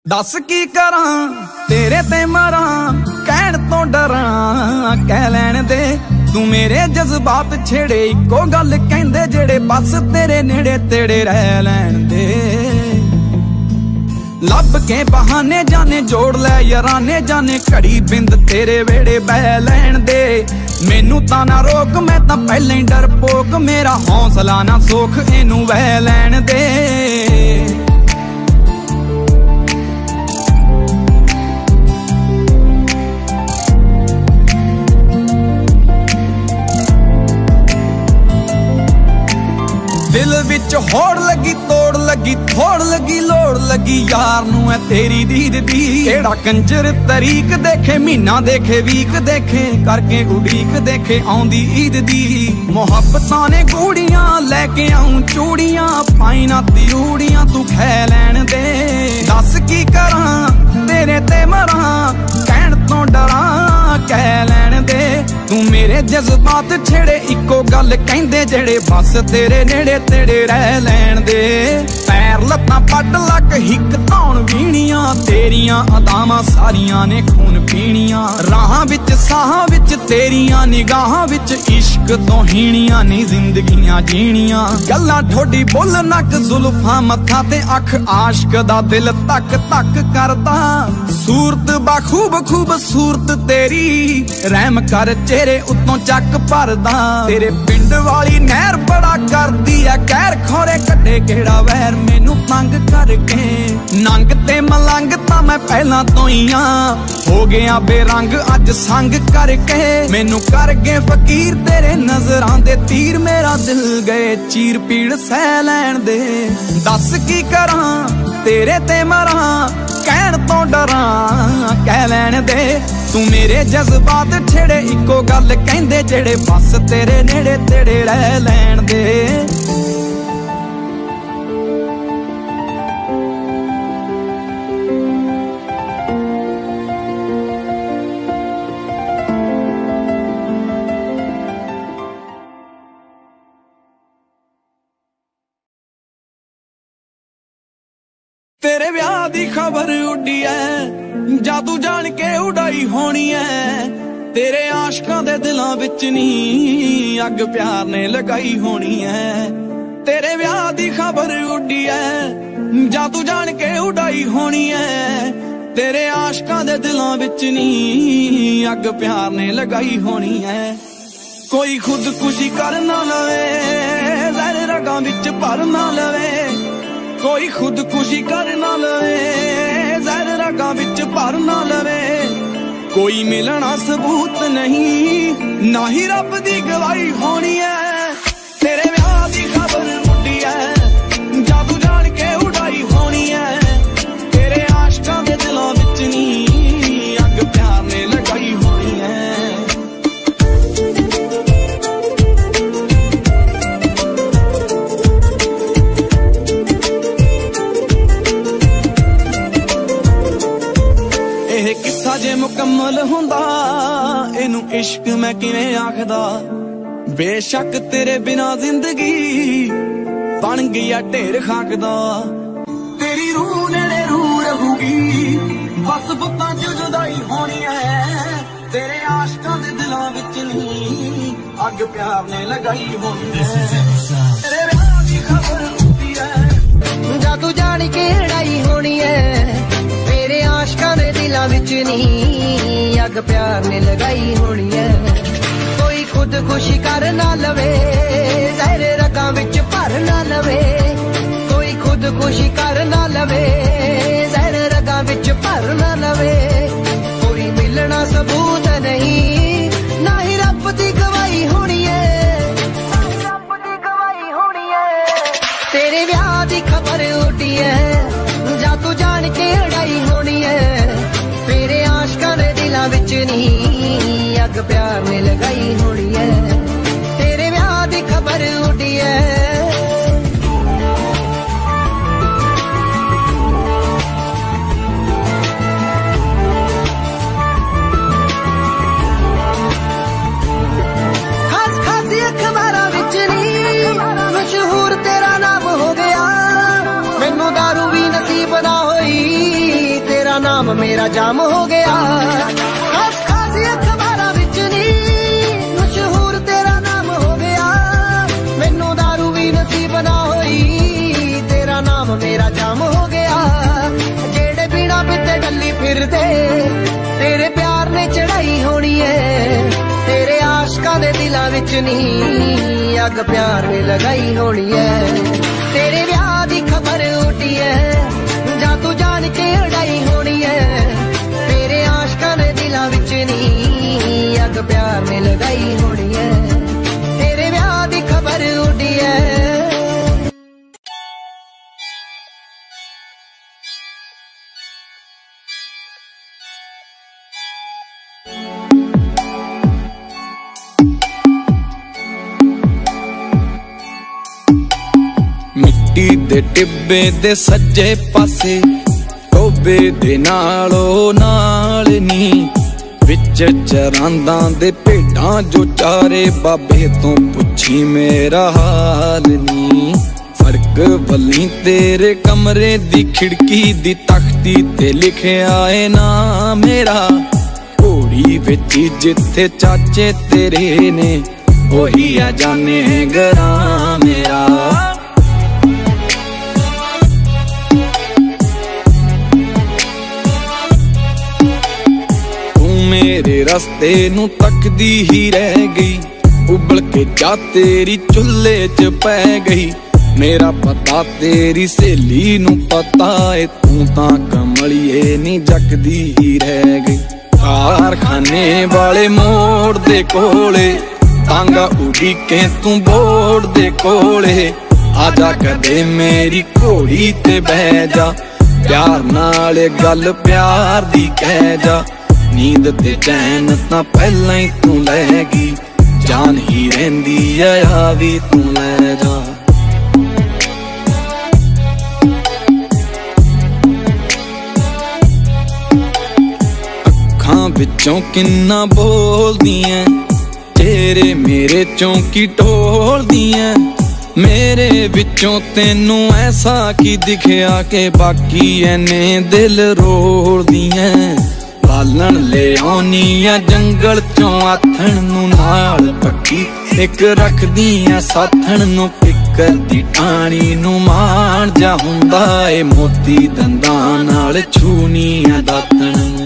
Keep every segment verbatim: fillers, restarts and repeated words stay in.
दस की करा तेरे ते मरा कहण तो डरा कह लैण दे तू मेरे जज्बात छेड़े इको गल कहंदे जेड़े बस तेरे नेड़े तेड़े रह लैण दे। लब के बहाने जाने जोड़ लै याराने जाने घड़ी बिंद तेरे वेड़े बह लैण दे। मैनू तां ना रोक मैं तां पहले ही डरपोक मेरा हौसला ना सोख इनू वह लैण दे। दिल विच होड़ लगी तोड़ लगी थोड़ लगी लोड़ लगी यार नू है तेरी दीद दी। केड़ा कंजर तरीक देखे महीना देखे वीक देखे करके उड़ीक देखे आउंदी ईद दी। मुहब्बतां ने गूड़ियां लैके आऊं चूड़ियां पाई ना तियूड़ियां तू खै लैण दे। दस की करा तेरे ते मरा कहण तो डरा कह लैण दे। तू मेरे जज्बात छेड़े इको गल कहंदे जेड़े बस तेरे नेड़े तेड़े रह लैण दे। पैर लत्तां पट लक हिक धौण वीणियां तेरियां अदावां सारियां ने खून पीणियां। राहां विच साहां विच तेरियां निगाहां विच इश्क तो हीणियां नी जिंदगियां जीणियां। गल्लां ठोडी बुल नक जुल्फां मत्था ते अख आशक दा दिल तक तक करदा। सूरत बाखूब खूब सूरत तेरी रहम कर चेहरे उत्तों चक भरदा। तेरे पिंड वाली नहर बड़ा करदी है कहर खोरे कड्डे केड़ा वैर मैनू तंग करके। नंग ते मलंग तां मैं पहला तो ही हां हो गया बेरंग अज संग करके। मैनू कर गए फकीर तेरे नजरां दे तीर मेरा दिल गए चीर पीड़ सह लैण दे। दस की करा तेरे ते मरा कहण तो डरा कह लैण दे। तू मेरे जज्बात छेड़े इको गल कहंदे जेड़े बस तेरे नेड़े तेड़े रह लैण दे। तेरे ब्याह दी खबर उड्डी है जादू जान के उड़ाई होनी है। तेरे आशकां दे दिलां विच नी अग प्यार ने लगाई होनी है। तेरे ब्याह दी खबर उड्डी है जादू जान के उड़ाई होनी है। तेरे आशकां दे दिलां विच नी अग प्यार ने लगाई होनी है। कोई खुदकुशी कर ना लवे जहर रगां विच भर ना लवे। कोई खुदकुशी कर ना लवे जहर रगां विच भर ना लवे। कोई मिलना सबूत नहीं ना ही रब दी गवाही होनी है। तेरे ब्याह दी खबर उड्डी है जादू जान के उड़ाई होनी है। तेरे आशकां दे दिलां विच नी अग प्यार ने लगाई होनी है। किस्सा जे मुकम्मल हुंदा इनू इश्क मैं किवें आखदा। बेशक तेरे बिना जिंदगी बन गई ढेर खाक दा। तेरी रूह नेड़े रूह रहूगी बस बुत्तां च जुदाई होनी है। तेरे आशकां दे दिलां विच नहीं अग प्यार ने लगाई होनी है। तेरे ब्याह दी खबर उड्डी है जादू जान के लड़ाई होनी है। तेरे आशकां दे दिलां विच नहीं अग प्यार ने लगाई होनी है। कोई खुदकुशी कर ना लवे जहर रगां विच भर ना लवे। कोई खुदकुशी कर ना लवे जहर रगां विच भर ना लवे। कोई मिलना सबूत नहीं ना ही रब दी गवाही होनी है। रब दी गवाही होनी है। तेरे ब्याह दी खबर उड्डी है जादू जान के लड़ाई होनी है। तेरे आशकां दे दिलां विच नहीं अग प्यार ने लगाई होनी है। तेरे ब्याह दी खबर उड्डी है। खास खास अखबारां विच नहीं मशहूर तेरा नाम हो गया। मैनू दारू भी नसीब ना होई मेरा जाम हो गया। खासी अखबारां विच नी मशहूर तेरा नाम हो गया। मैनू दारू भी नसीब ना होई, तेरा नाम मेरा जाम हो गया। जेड़े बिना पिते डली फिरदे तेरे प्यार ने चढ़ाई होनी है। तेरे आशकां दे दिलां विच नी अग प्यार ने लगाई होनी है। तेरे ब्याह दी खबर उठी है, जा तू जान के उड़ाई होनी है। तेरे आशकां दे दिलां विच नी अग प्यार ने लगाई होनी है। तेरे ब्याह दी खबर उठी है। मिट्टी दे टिब्बे दे सज्जे पासे टोबे दे नालों नाल नी विच चरांदा दे भेडां जो चारे बाबे तो पुछी मेरा हाल नी। फड़क वली तेरे कमरे दी खिड़की दी तख्ती ते लिखिया है ना मेरा। घोड़ी विच जिथे चाचे तेरे ने ओही आ जाने गरा मेरा। मेरे रस्ते नू तकदी ही रह गई, उबल के जा तेरी चुल्हे च पै गई। मेरा पता तेरी सहेली नू पता है, तू तां कमलिए नी जगदी ही रह गई। कारखाने वाले मोड़ दे कोले तांगा उड़ीके तू बोड़ दे कोले। आजा कदे मेरी घोड़ी ते बह जा, प्यार नाल गल प्यार दी कह जा। नींद ते चैन तां पहला ही तू लै गई, जान ही रहिंदी आ भी तू लै जा। अखां विचों किन्ना बोलदियां, चेहरे मेरे चौंकी टोलदियां। मेरे विचों तेनू ऐसा की दिखिया के बाकी एने दिल रोलदियां। पालन ले आउनियां जंगल चों आथण नू नाल पक्की, एक रखदियां साथण नू फिकर दी टाणी नू। मान जा हुंदा ए मोती दंदां नाल छूनियां दातण नू।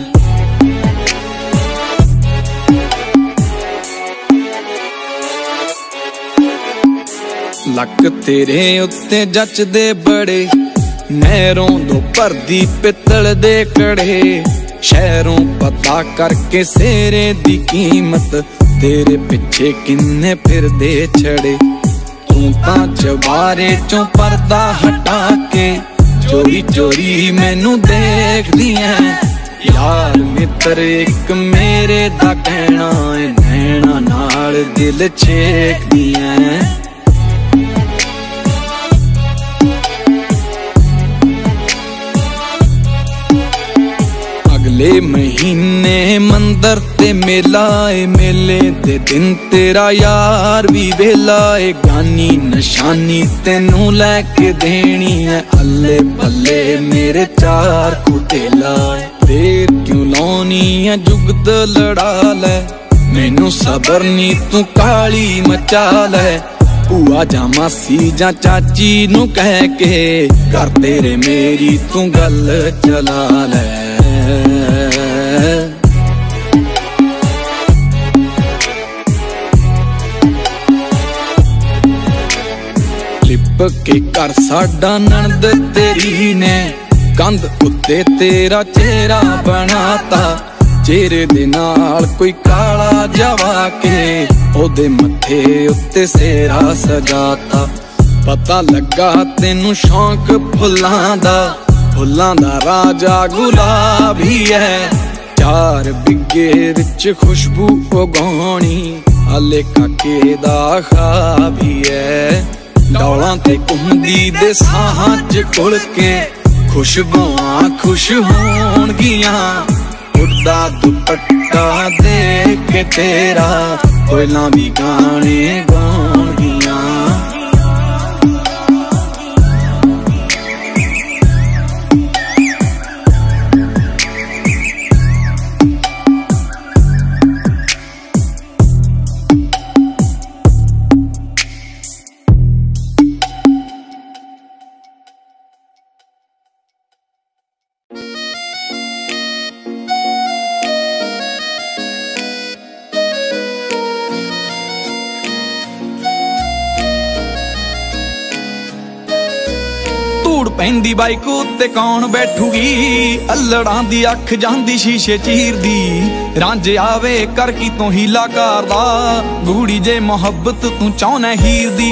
लक तेरे उत्ते जचदे बड़े, नहरों दो भरदी पित्तल दे कड़े। शहरों पता करके सेरे दी कीमत, तेरे पिछे किन्ने फिरदे छड़े। तू तां चबारे चों पर्दा हटा के चोरी चोरी मैनू देख दिया। यार मित्र एक मेरे दा कहना है, नैना नाल दिल छेक दिया। अगले महीने मंदर ते मेला ए, मेले दे दिन तेरा यार भी वेला ए। गानी नशानी तेनू लैके देनी है, अल्ले पल्ले मेरे चार कुटेला। देर क्यों लाउनी है जुगत लड़ा लै, मैनू सबर नी तू काली मचा लै। भूआ जा मासी जा चाची नू कह के कर तेरे मेरी तू गल चला लै। लिप के कर साडा नंद तेरी ने, कंध उत्ते तेरा चेहरा बनाता। चेहरे दे नाल कोई काला जवा के, ओदे मथे उत्ते सेरा सजाता। पता लगा तेनू शौक फुल्लां दा, फुल्लां दा राजा गुलाब ही है। चार बिगे विच खुशबू उगाउणी, हाले काके दा ख्वाब ही है। डौलां ते घुमदी दे साहां च घुल के, खुशबुआं खुश होणगियां। उड़दा दुपट्टा देख के तेरा, कोयलां भी गाने गाउणगियां। पैंदी बाइक उत्ते कौन बैठूगी, अल्लड़ां दी अख जांदी शीशे चीरदी, रांझे आवे कर की तू हीला करदा, गूड़ी जे मुहब्बत तू चाहना हीर दी।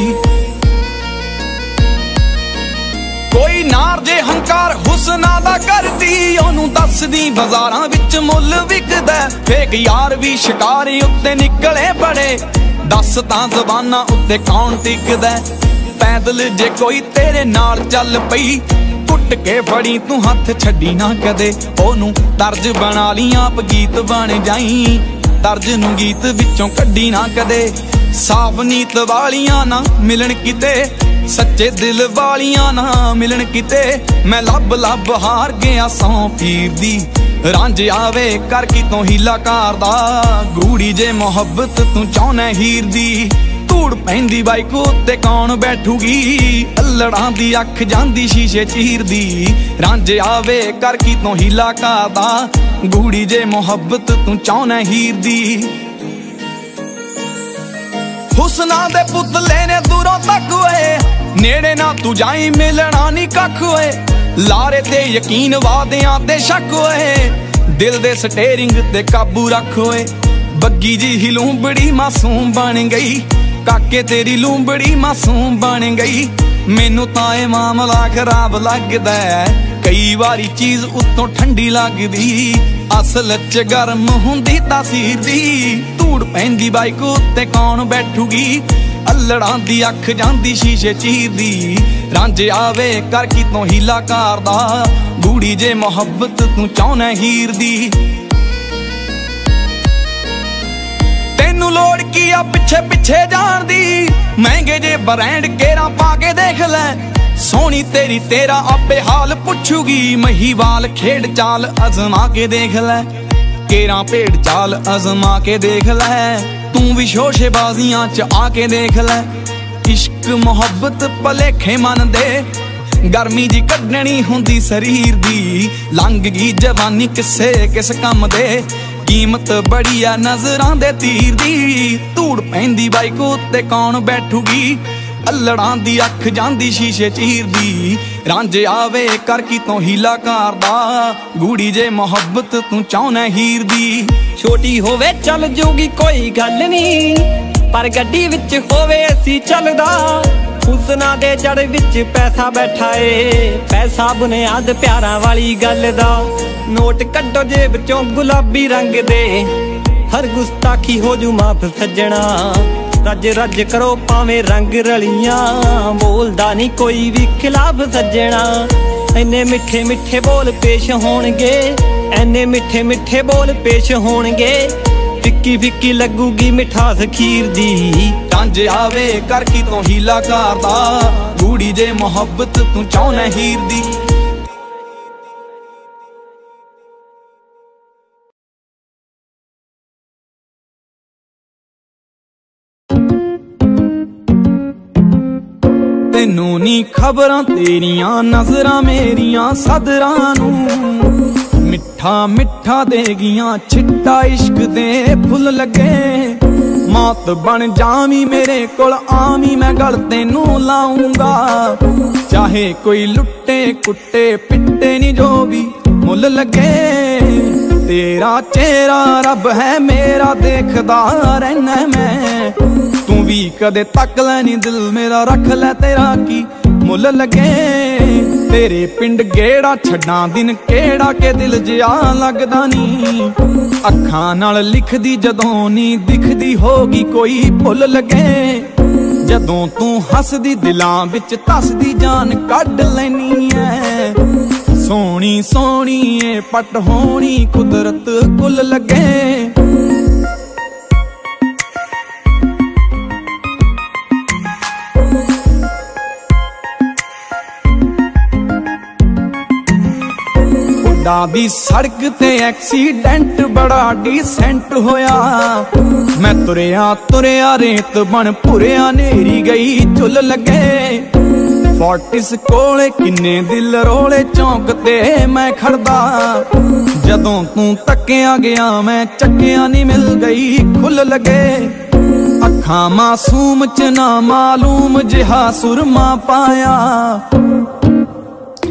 कोई नार जे हंकार हुस्ना दा करदी, ओनू दसदी बाजारां विच मुੱਲ विकदा, फेक यार भी शिकारी उत्ते निकले बड़े, दस तां ज़बानां उत्ते कौन टिकदा। पैदल जे कोई तेरे नाल चल पई, कुट के फड़ी तू हथ छड्डी ना कदे, ओनू तर्ज बना ली आप गीत बन जाई, तर्ज नू गीत विचों कड्डी ना कदे। साफ नीत वालियां ना मिलन किते, सच्चे दिल वालियां ना मिलन किते, मैं लब लब हार गया सौ पीर दी, रांझे आवे कर की तू हीला करदा, गूड़ी जे मुहब्बत तू चाहना हीर दी। धूड़ पैंदी बाइक उत्ते कौन बैठूगी, अल्लड़ां दी अख जांदी शीशे चीरदी, रांझे आवे कर की तू हीला करदा, गूड़ी जे मुहब्बत तू चाहना हीर दी। हुस्ना दे पुतले ने दूरों तक होए, नेड़े ना तू जाई मिलना नी कख होए, लारे ते यकीन वादियां ते शक होए, दिल दे स्टेरिंग ते काबू रख होए। बग्गी जी ही लूंबड़ी मासूम बन गई, काके तेरी लूंबड़ी मासूम बन गई, मैनू तां ए मामला खराब लगदा है, कई बारी चीज उत्तों ठंडी लगदी, असल च गर्म हुंदी तासीर दी। धूड़ पैंदी बाइक उत्ते कौन बैठूगी, अल्लड़ां दी अख जांदी शीशे चीरदी, रांझे आवे कर की तू हीला करदा, गूड़ी जे मुहब्बत तू चाहना हीर दी। तेनू लोड़ की आ पिछे पिछे जान दी, महंगे जे ब्रांड केरा पाके देख लै, सोनी तेरी तेरा आपे हाल पुछूगी, महीवाल खेड चाल अजमा के देख लै, केरा भेड़ चाल अजमा के देख लै, तू भी शोशेबाजियां च आके देख लै। इश्क मुहब्बत भलेखे मन दे, गर्मी जी कड्डनी हुंदी शरीर दी, लंघ गई जवानी किसे किस कम दे, कीमत बड़ी आ नजरां दे तीर दी। धूड़ पैंदी बाइक उत्ते कौन बैठूगी, अल्लड़ां दी अख जांदी शीशे चीरदी, रांझे आवे कर की तू हीला करदा, गूड़ी जे मुहब्बत तू चाहना हीर दी। छोटी होवे चल जूगी कोई गल नी, पर गड्डी विच होवे ऐसी चलदा, हुस्ना दे जड़ विच पैसा बैठा ए, पैसा बुनियाद प्यारा वाली गल दा। नोट कड्डो जेब चों गुलाबी रंग दे, हर गुस्ताखी हो जू माफ सज्जना, रज रज करो भावें रंग रलियां, बोलदा नहीं कोई भी खिलाफ सज्जना। इन्ने मिठे मिठे बोल पेश होणगे, इन्ने मिठे मिठे बोल पेश होणगे, फिक्की फिक्की लगूगी मिठास खीर दी, रांझे आवे कर की तू हीला करदा, गूड़ी जे मुहब्बत तू चाहना हीर दी। तैनू नी खबरां तेरियां नजरां मेरियां सदरां नू, मिठा मिठा देगियां छिट्टा इश्क दे फुल लगे, मौत बन जावी मेरे कोल आवी मैं गल तेनू लाऊंगा, चाहे कोई लुट्टे कुट्टे पिट्टे नी जो भी मुल लगे, तेरा चेहरा रब है मेरा देखदा रहना मैं, तू भी कदे तक लैनी दिल मेरा रख लै तेरा की मुल लगे, तेरे पिंड गेड़ा छड्डा दिन केड़ा के दिल जिया लगदा नी, अखां नाल लिखदी जदों नी दिखदी होगी कोई भुल लगे, जदों तू हसदी दिलां विच तसदी जान कढ लैनी है, सोहनी सोहनी ए पट होनी कुदरत कुल लगे। दी सड़क ते एक्सीडेंट बड़ा डिसेंट होया, मैं तुरया तुरया रेत बन पुरया नेरी गई चुल लगे, फोर्टिस कोले किन्ने दिल रोले चौंक ते मैं खड़दा, जदों तू तकिया गया मैं चक्किया नी मिल गई खुल लगे, अखां मासूम च ना मालूम जिहा सुरमा पाया,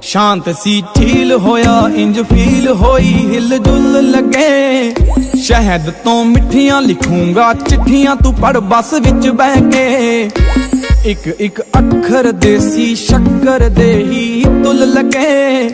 शांत सी ठील होया इंज फील होई हिल जुल लगे। शहद तो मिठियां लिखूंगा चिट्ठियां तू पढ़ बस विच बह के। एक एक अखर देसी शक्कर दे ही तुल लगे।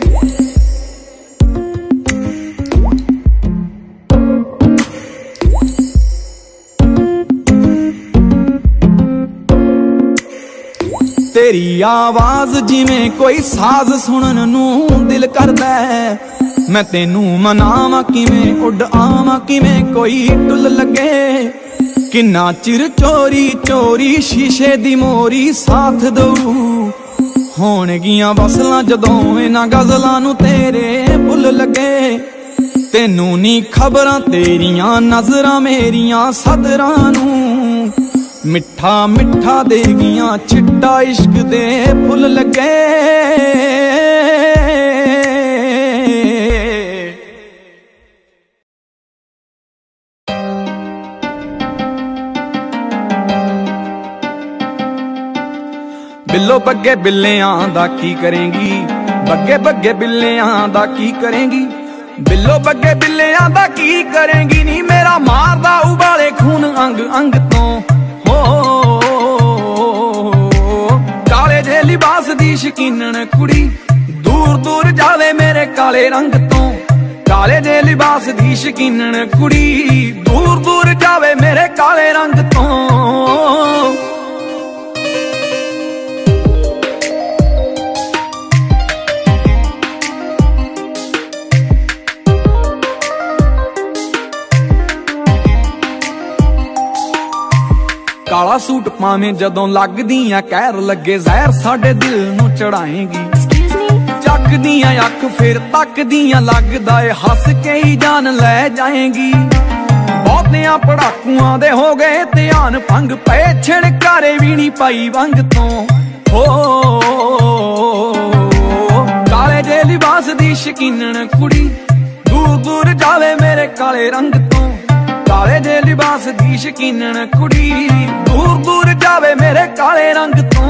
तेरी आवाज जिवें कोई साज सुनन नू दिल करदा है। मैं तेनू मनावा किवें उड आवा किवें कोई टुल लगे। किन्ना चिर चोरी चोरी शीशे दी मोरी साथ दऊ। होणगियां वसलां जदों इन्हां गज़लां नू तेरे भुल लगे। तेनू नी खबरां तेरियां नजरां मेरियां सदरां नू। मिठा मिठा देगियां छिट्टा इश्क दे फुल लगे। बिल्लो बग्गे बिल्लियां दा की करेंगी। बग्गे बग्गे बिल्लियां दा की करेंगी। बिल्लो बग्गे बिल्लियां दा की करेंगी। नी मेरा मारदा उबाले खून अंग अंग तो। काले जे लिबास दी शकीनन कुड़ी दूर दूर जावे मेरे काले रंग तो। काले जे लिबास दी शकीनन कुड़ी दूर दूर जावे मेरे काले रंग तो। काला सूट पावें जदों लगदियां कहर लगे जहर साडे दिल नू चढ़ाएगी। चकदियां अख फिर तकदियां लगदा ए हस के ही जान लै जाएगी। बहुतियां पड़ाकुआं दे हो गए ध्यान भंग पे छिड़कारे भी नी पाई वंग तो। हो काले जे लिबास दी शकीनन कुड़ी दूर दूर जावे मेरे काले रंग तो। काले जे लिबास दी शकीनन कुड़ी दूर दूर जावे मेरे काले रंग तो।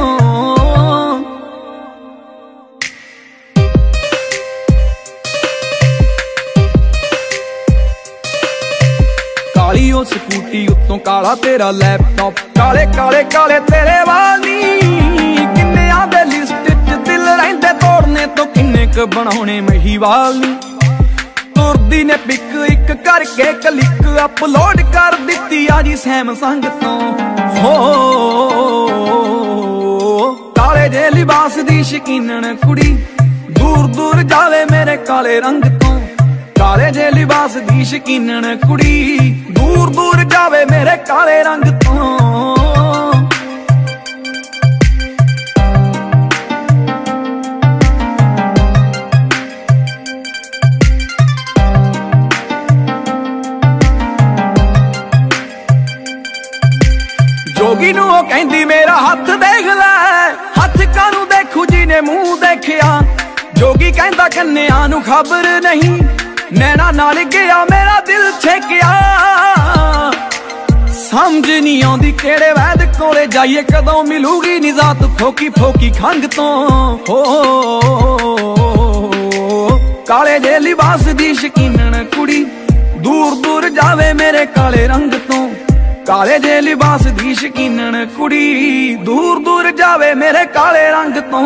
काली ओ स्कूटी उत्तों काला तेरा लैपटॉप। काले काले काले तेरे वाली किन्ने आंदे लिस्ट च दिल रहिंदे तोड़ने तो किन्ने क बनाउणे महीवाल नी। तुरदी ने पिक एक करके क्लिक अपलोड कर दिती आजी सैमसंग तो। हो काले जे लिबास दी शकीनन कुड़ी दूर दूर जावे मेरे काले रंग तो। काले जे लिबास दी शकीनन कुड़ी दूर दूर जावे मेरे काले रंग तो। जोगी नू ओ कहंदी मेरा हथ देख लै। हथ कानू देखू जी ने मुंह देखिया। जोगी कहंदा कन्या नू खबर नहीं। नैना नाल गया मेरा दिल छेकिया। समझ नहीं आउंदी केड़े वैद कोले जाइए कदों मिलूगी निजात फोकी फोकी खंग तो। हो काले जे लिबास दी शकीनन कुड़ी दूर दूर जावे मेरे काले रंग तो। काले जे लिबास दी शकीनन कुड़ी दूर दूर जावे मेरे काले रंग तो।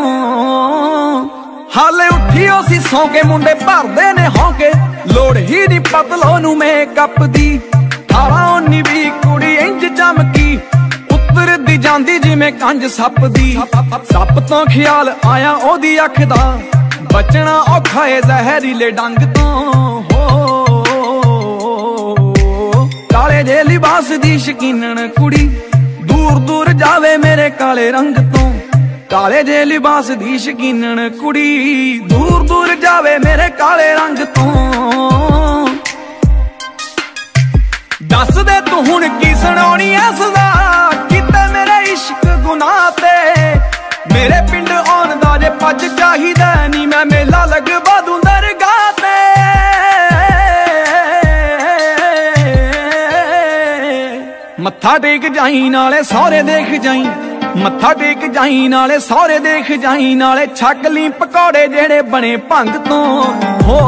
हाले उठी उसी सौ के मुंडे भरदे ने होके। लोड़ ही नी पतलो नू मेकअप दी। अठारह उन्नी भी कुड़ी इंज चमकी उतर दी जांदी जिवें कंज सप दी। सप तो ख्याल आया ओदी अख दा बचना औखा है जहरीले डंग तो। हो काले जे लिबास दी शकीनन कुड़ी दूर दूर जावे मेरे काले रंग तो। काले जे लिबास दी शकीनन कुड़ी दूर दूर जावे मेरे काले रंग तो। दस दे तू हुण की सुनाउणी ऐ सदा किते मेरे इश्क गुनाह ते। मेरे पिंड आउण दा जे पज चाहिदा नी मैं मेला लगवा दूं दरगाह ते। मत्था टेक जाई नाले सौरे देख जाई। मत्था टेक जाई नाले सौरे देख जाई नाले छक ली पकौड़े जेड़े बने भंग तो हो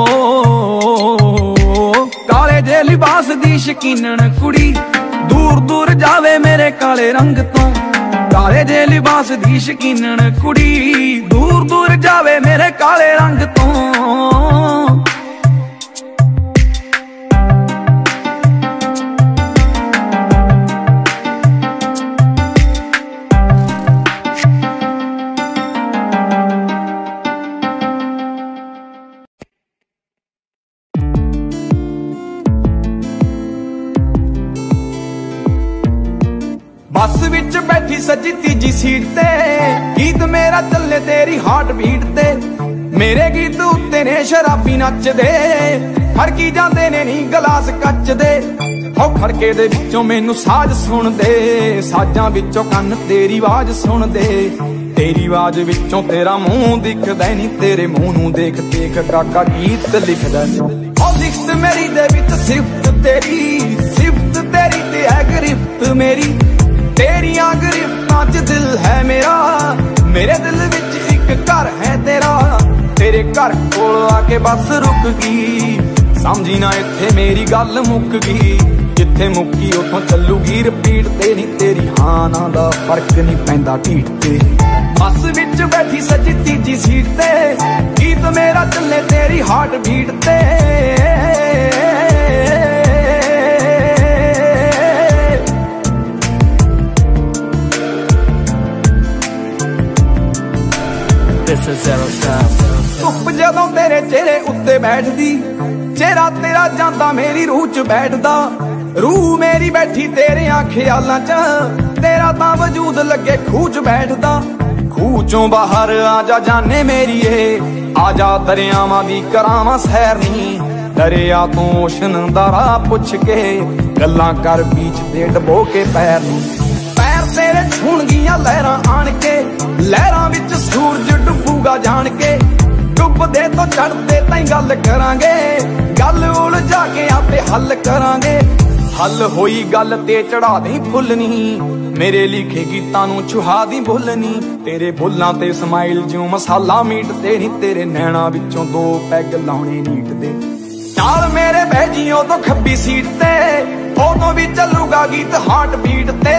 काले जे लिबास दी शकीनन कुड़ी दूर दूर जावे मेरे काले रंग तो काले जे लिबास दी शकीनन कुड़ी दूर दूर जावे मेरे काले रंग तो बस विच बैठी सजी तीजी सीट ते गीत मेरा चले तेरी हार्ट बीट ते मेरे गीत उत्ते ने शराबी नचदे खड़की जांदे ने नी गलास कच दे हो खड़के दे विचों मैनू साज सुन दे साजां विचों कन्न तेरी आवाज सुन दे तेरी आवाज विचों तेरा मुंह दिखदा नी तेरे मुंह नू देख देख काका गीत लिखदा ओ लिखत मेरी दे विच सिफत तेरी सिफत तेरी ते है गिरफ्त मेरी तेरियां गिरफ्तां च दिल है मेरा मेरे दिल विच एक घर है तेरा तेरे घर कोल आके बस रुक गई समझी ना इत्थे मेरी गल मुक गई जिथे मुक्की उथों चलूगी रिपीट ते नी तेरी हां ना दा फर्क नहीं पैंदा ढीठ ते बस विच बैठी सजी तीजी सीट ते गीत मेरा चले तेरी हार्ट बीट ते धुप जदों तेरे चेहरे उत्ते बैठदी चेहरा तेरा जांदा मेरी रूह च बैठदा रूह मेरी बैठी तेरे ख्यालां च तेरा तां वजूद लगे खूह च बैठदा खूह चों बाहर आजा जाने मेरीए आजा दरियावां दी करावां सैर नी दरिया तो ओशन दा राह पुछ के गल्लां कर बीच ते डबो के पैर नी पैर तेरे छूणगियां लहरां आण के लहरां विच सूरज डुबूगा जान के डुबदे तो चढ़दे ताईं गल करांगे गल उलझा के आपे हल करांगे हल होई गल ते चढ़ा दी फुल नी मेरे लिखे गीतां नू छुहा दी बुल नी तेरे बुल्लां ते स्माइल ज्यों मसाला मीट ते नी तेरे नैणां विचों दो पैग लाउणे नीट दे नाल मेरे बहजियों तो खब्बी सीट ते उदों भी चलूगा गीत हार्ट बीट ते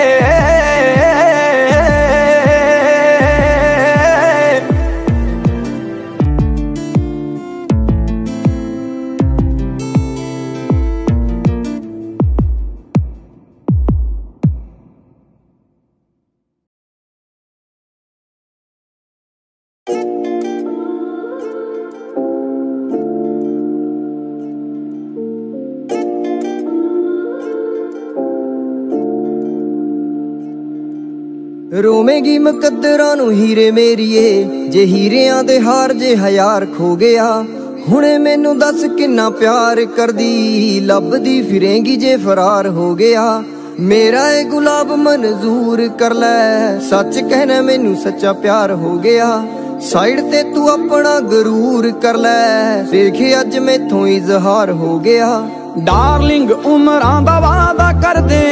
रोवेगी मुकद्दरां नू हीरे मेरीए जे हीरियां दे हार जे हयार खो गया हुणे मैनू दस किन्ना प्यार करदी लभदी फिरेंगी जे फरार हो गया मेरा ए गुलाब मंजूर कर लै सच कहना मैनू सच्चा प्यार हो गया साइड ते तू अपना गरूर कर लै देख अज मैथों इजहार हो गया डार्लिंग उमरां दा वादा कर दे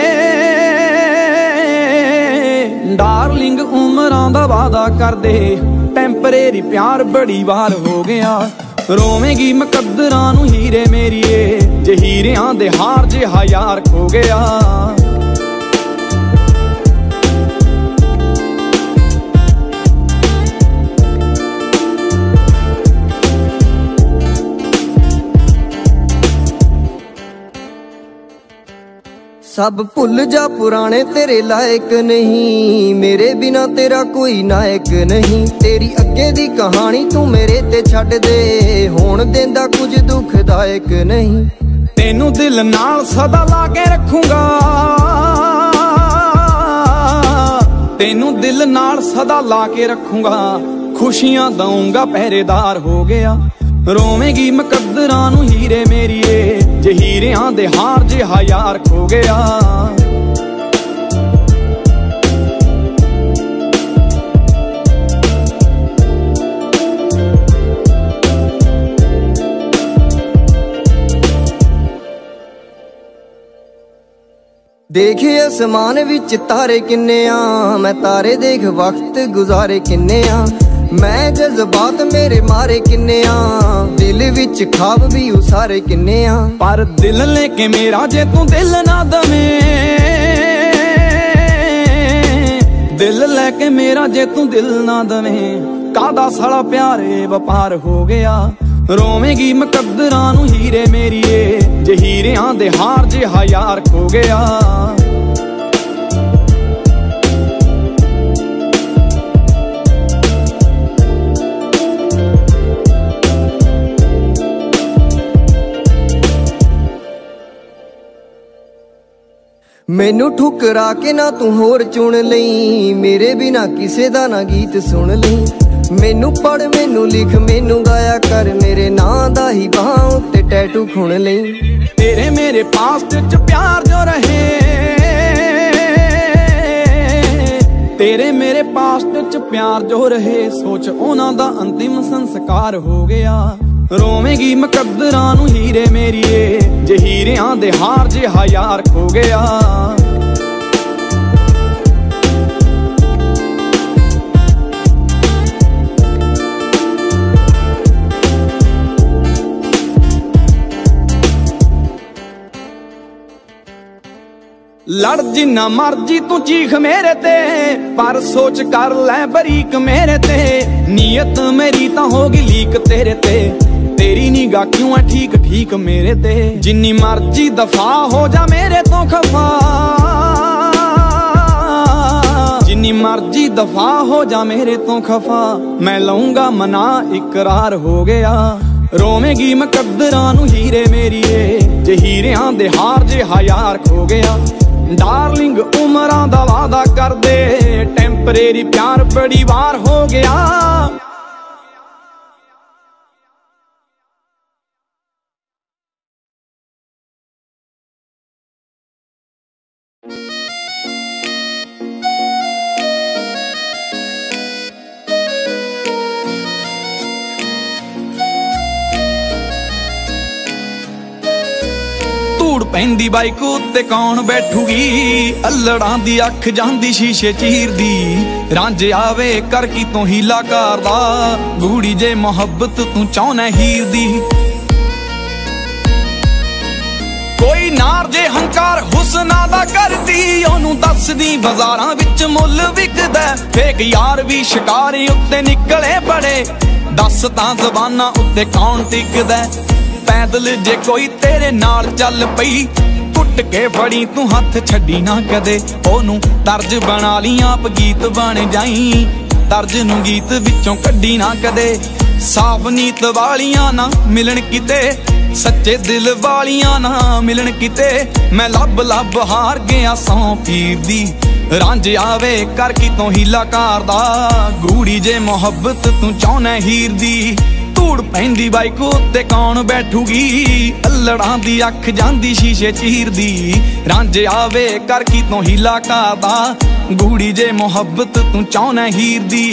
डार्लिंग उमरां दा वादा कर दे टैंपरेरी प्यार बड़ी वार हो गया रोवेगी मुकद्दरां नू हीरे मेरीए जे हीरियां दे हार जे हयार खो गया सब भुल जा पुराने तेरे लायक नहीं मेरे बिना तेरा कोई नायक नहीं तेरी अगे दी कहानी तू मेरे ते छड्ड दे होण देंदा कुछ दुखदायक नहीं तेनू दिल नाल सदा ला के रखूंगा तेनू दिल नाल सदा ला के रखूंगा खुशियां दूंगा पहरेदार हो गया रोवेगी मुकद्दरां नू हीरे मेरीए जे हीरियां दे हार जे हयार खो गया देखिए आसमान विच तारे किन्ने आ, मैं तारे देख वक्त गुजारे किन्ने आ, मैं जज्बात मेरे मारे किन्ने आ, दिल विच ख्वाब भी उसारे किन्ने आ। पर दिल लेके मेरा जे तू दिल ना दवे, दिल लेके मेरा जे तू दिल ना दवे, कादा साला प्यारे वपार हो गया। रोवेगी मुकद्दरां नूं हीरे मेरीए, जे हीरियां दे हार जिहा यार खो गया। मैनू ठुकरा के ना तू होर चुन लई, मेरे बिना किसे दा ना गीत सुन लई। मैनू पढ़ मैनू लिख मैनू गाया कर, मेरे नां दा ही बाहों ते टैटू खुण लई। तेरे मेरे पास्ट च प्यार जो रहे, तेरे मेरे पास्ट च प्यार जो रहे, सोच उन्हां दा अंतिम संस्कार हो गया। रोवेगी मुकद्दरां नूं हीरे मेरीए, जे हीरियां दे हार जिहा यार खो गया। लड़ जिन्ना मर्जी तू चीख मेरे ते, पर सोच कर लै बरीक मेरे ते। नीयत मेरी तां होगी लीक तेरे ते, तेरी निगाह क्यों है ठीक ठीक मेरे ते। जिन्नी मर्जी दफा हो जा मेरे तो खफा, जिन्नी मर्जी दफा हो जा मेरे तो खफा, मैं लऊंगा मना इकरार हो गया। रोवेगी मुकद्दरां नूं हीरे मेरीए, जे हीरियां दे हार जिहा यार खो गया। डार्लिंग उमरां दा वादा कर दे, टेंपरेरी प्यार बड़ी वार हो गया। धूड़ पैंदी बाइक उत्ते कौन बैठूगी, अल्लड़ां दी अख जांदी शीशे चीरदी। रांझे आवे कर की तू हीला करदा, गूड़ी जे मोहब्बत तू चाहना हीर दी। कोई नार जे हंकार हुस्ना दा करदी, ओनू दसदी बाजारां विच मुੱਲ विकदा। फेक यार भी शिकारी उत्ते निकले बड़े, दस तां ज़बानां उत्ते कौन टिकदा। पैदल जे कोई तेरे नाल चल पई, कुट के फड़ी तू हथ छड्डी ना कदे। ओनू तर्ज बना ली आप गीत बन जाई, तर्ज नू गीत विचों कड्डी ना कदे। साफ नीत वालियां ना मिलन किते, सच्चे दिल वालियां ना मिलन किते। मैं लब लब हार गया सौ पीर दी, रांझे आवे कर की तू हीला करदा। गूड़ी जे मोहब्बत तू चाहना हीर दी। धूड़ पैंदी बाइक उत्ते कौन बैठूगी, अल्लड़ां दी अख जांदी शीशे चीरदी। रांझे आवे कर की तू हीला करदा, गूड़ी जे मोहब्बत तू चाहना हीर दी।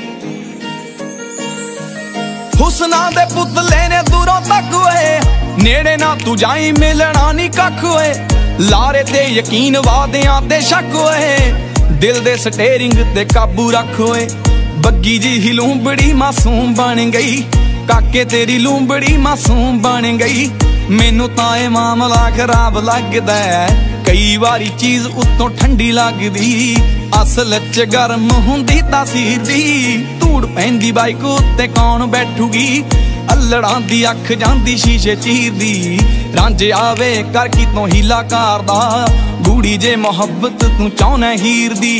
हुस्ना दे पुतले ने दूरों तक होए, नेड़े ना तू जाई मिलना नी कख होए। लारे ते यकीन वादियां ते शक होए, दिल दे स्टेरिंग ते काबू रख होए। बग्गी जी ही लूंबड़ी मासूम बन गई, काके तेरी लूंबड़ी मासूम बन गई। मैनू तां ए मामला खराब लगदा है, कई वारी चीज उत्तों ठंडी लगदी, असल च गर्म हुंदी तासीर दी। धूड़ पैंदी बाइक उत्ते कौन बैठूगी, अल्लड़ां दी अख जांदी शीशे चीरदी। रांझे आवे कर की तू हीला करदा, गूड़ी जे मोहब्बत तू चाहना हीर दी।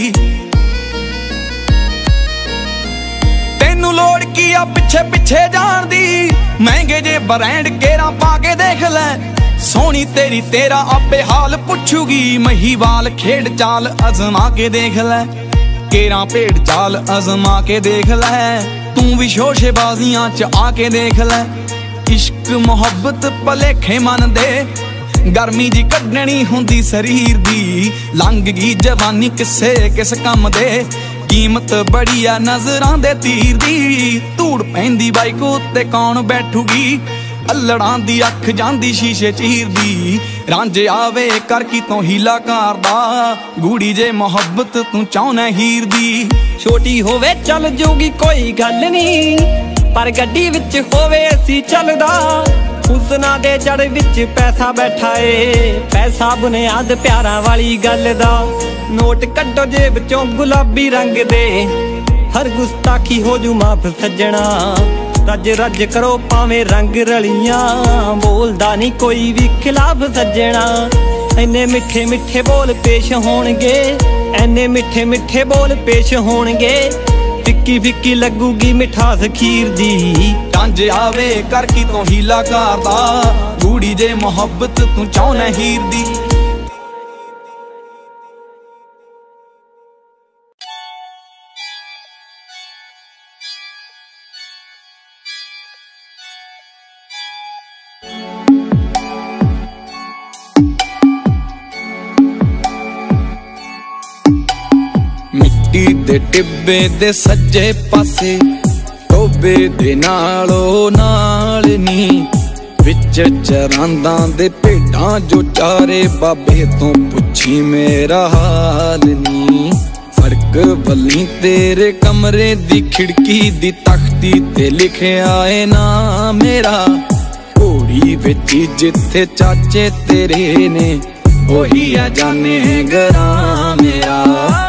तेनू लोड़ की आ पिछे पिछे जान दी, महंगे जे ब्रांड केरा पाके देख लै। सोनी तेरी तेरा आपे हाल पुछूगी, महीवाल खेड चाल अजमा के देख लै। केरा भेड़ चाल अजमा के देख लै, तू भी शोशेबाजियां च आके देख लै। इश्क मोहब्बत भलेखे मन दे, गर्मी जी कड्डनी हुंदी शरीर दी। लंघ गई जवानी किसे किस कम दे, कीमत बड़ी आ नजरां दे तीर दी। धूड़ पैंदी बाइक उत्ते कौन बैठूगी, अल्लड़ां दी अख जांदी शीशे चीरदी। रांझे आवे कर की तो हीला करदा गूड़ी जे मोहब्बत तू चाहना हीर दी। छोटी होवे चल जूगी कोई गल नहीं, पर गड्डी विच होवे एसी चलदा। हुस्ना दे जड़ विच पैसा बैठा है, पैसा बुनियाद प्यारा वाली गल दा। नोट कड्डो जेब चों गुलाबी रंग दे, हर गुस्ताखी हो जू माफ सज्जना। रज रज करो पावे रंग रलियां, बोलदा नहीं कोई भी खिलाफ सज्जना। इन्ने मिठे मिठे बोल पेश होणगे, इन्ने मिठे मिठे बोल पेश होणगे। फिक्की फिक्की लगूगी मिठास खीर दी। रांझे आवे कर की तो हीला करदा गूड़ी जे मोहब्बत तू चाहना हीर दी। मिट्टी दे टिब्बे दे सज्जे पासे टोबे दे नालो नाल नी, विच चरांदा दे भेडां जो चारे बाबे तो पुछी मेरा हाल नी। सड़क वली तेरे कमरे दी खिड़की दी तख्ती ते लिखिया है ना मेरा। घोड़ी विच जिथे चाचे तेरे ने ओही आ जाने गरा मेरा।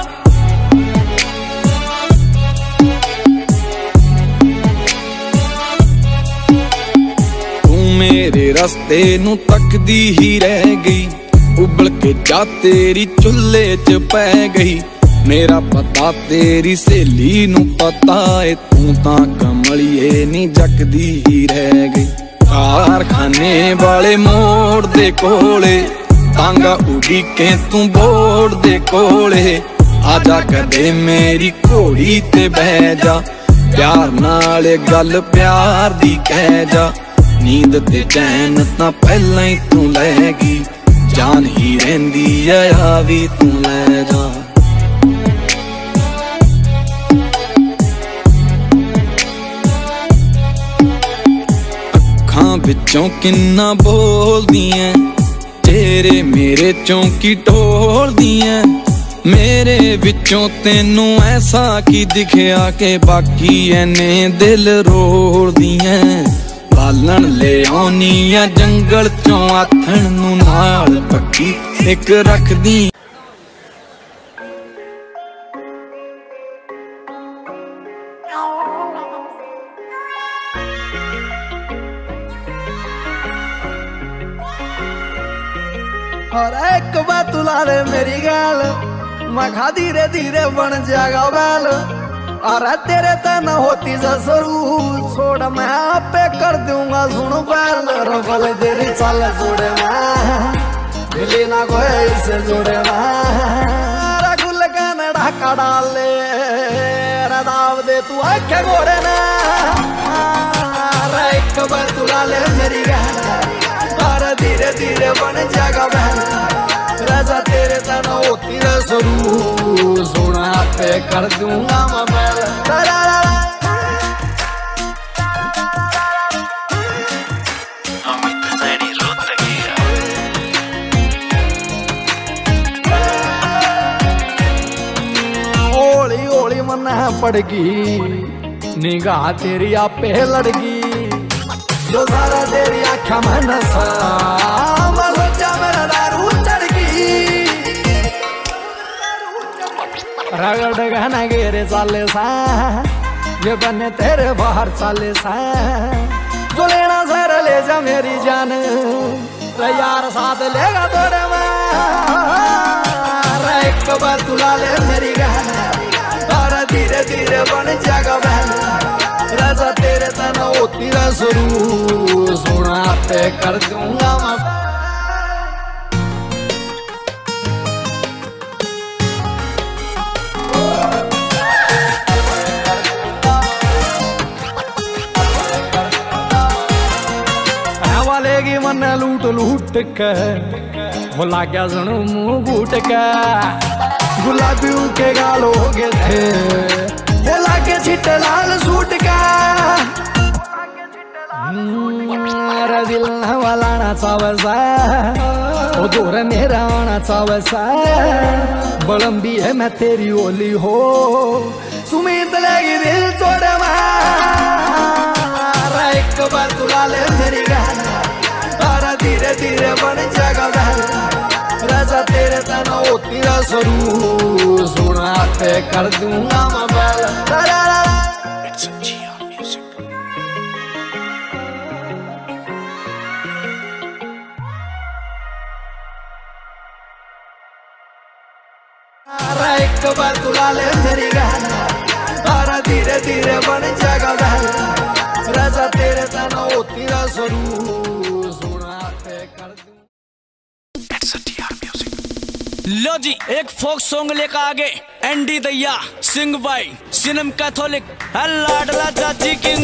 मेरे रस्ते नू तकदी ही रह गई, उबल के जा तेरी चुल्हे च पै गई। मेरा पता तेरी सहेली नू पता है, तू तां कमलिए नी जकदी ही रह गई। कारखाने वाले मोड़ दे कोले तांगा उड़ी के तू बोड़ दे कोले। आजा कदे मेरी घोड़ी ते बह जा, प्यार नाल गल प्यार दी कह जा। नींद ते चैन तां पहला ही तू लैगी, जान ही रहिंदी आ भी तू ले जा। अखां विचों किन्ना बोलदियां, चेहरे मेरे चौंकी टोलदियां। मेरे विचों तेनू ऐसा की दिखिया के बाकी एने दिल रोलदियां। बालन ले आउनिया जंगल चों आथण नू नाल पक्की एक रखदी। और एक बात ला ले मेरी गाल, मैं खा धीरे धीरे बन जाएगा बैल। अरे तेरे तना होती जसरू छोड़ मैं आपे कर दूंगा सुन बैल। रफल तेरी चाल जोड़े मैं मिली ना कोई इससे जोड़े मैं। गुल का ढाका डाल ले दाव दे तू आखे गोरे ना। एक बार तू ला ले मेरी गाल, और धीरे धीरे बन जाएगा बैल। राजा तेरे तना होती जसरू सोना पे कर दूंगा मैं बैल। होली होली मन पड़गी, निगाह तेरी आपे लड़गी। जो सारा तेरी आँखा में नशा, मैं सोचा मेरा दारू चढ़गी। रगड़ गहना गेरे चाले सा, ये बने तेरे बाहर चाले सा। जो लेना सर ले जा मेरी जान, यार साथ लेगा तोरे में। एक बार तुला ले मेरी गहना, और धीरे धीरे बन जाएगा बहन। राजा तेरे तना होती रसरू सोना पे कर दूंगा मैं। वालेगी मन लूट लूट के भोला क्या सुनू मुंह घूट के। गुलाबी के गाल हो गए थे भोला के छिट्टे लाल सूट का। मेरा दिल वाला ना सावर सा ओ दूर मेरा आना चावे सा बलम्बी है मैं तेरी ओली हो सुमित लगी दिल तोड़े मारा एक बार तुला ले मेरी गाल तारा धीरे धीरे बन जाएगा राजा तेरे तना होती रसरू सुना पे कर दूंगा मैं बैल एक बार तुला ले मेरी गाल तारा धीरे धीरे बन जाएगा बैल राजा तेरे तना होती रसरू सुना पे कर दूंगा। लो जी एक फोक सॉन्ग लेकर आगे एंडी दैया सिंग बाई सिनेम कैथोलिक लाडला चाची किंग।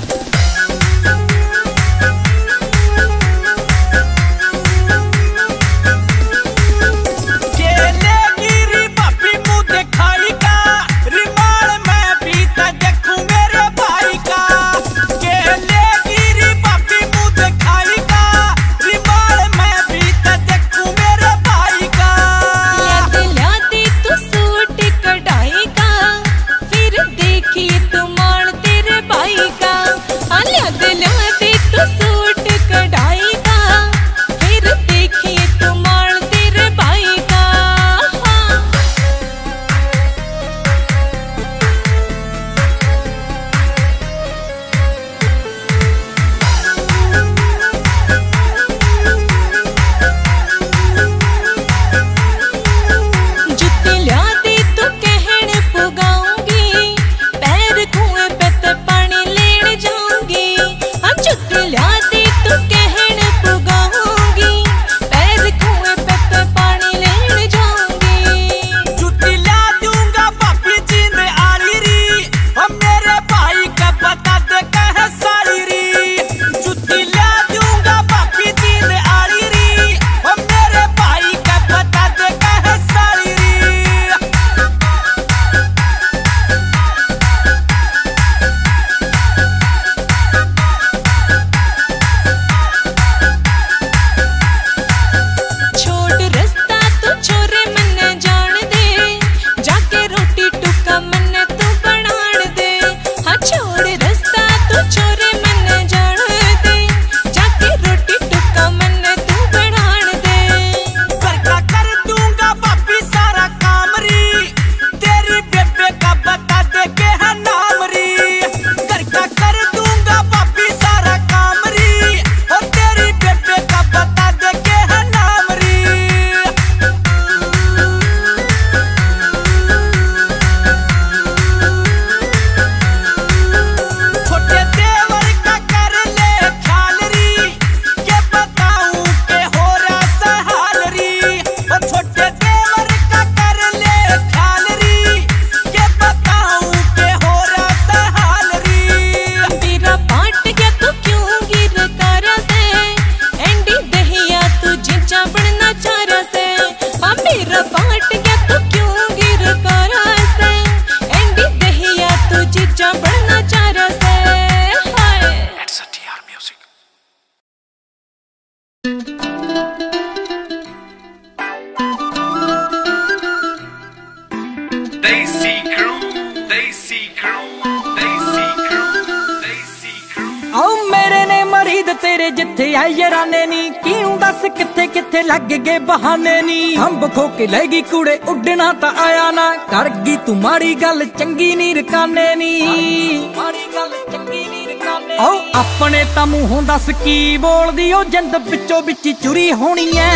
तेरे जिथे आई यराने नी क्यों दस किथे किथे लग गए बहाने नी अंब खो के लेगी कूड़े उड़ना ता आया ना कर गई तू माड़ी गल चंगी नी रकाने नी माड़ी गल चंगी नी रकाने ओ अपने ता मूंहों दस की बोलदी ओ जिंद बिचो बिची चुरी होनी है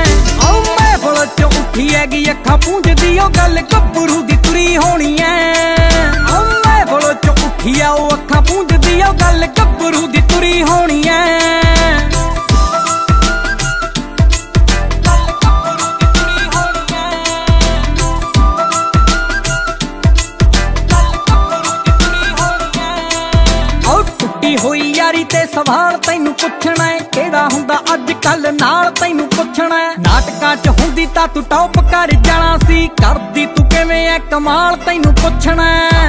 ओ मैं बोल चो उठी हैगी अखा पूंजदी ओ गल गब्बरू दी तुरी होनी है ओ मैं बोल चो उठी है ओ अखा पूंजदी ओ गल गब्बरू दी तुरी होनी है होई यारी ते सवाल तैनू पुछना है केड़ा हुंदा अज कल नाल तैनू पुछना है नाटकां च हुंदी तां तू टॉप कर जाना सी करदी तू किवें ऐ कमाल तैनू पुछना है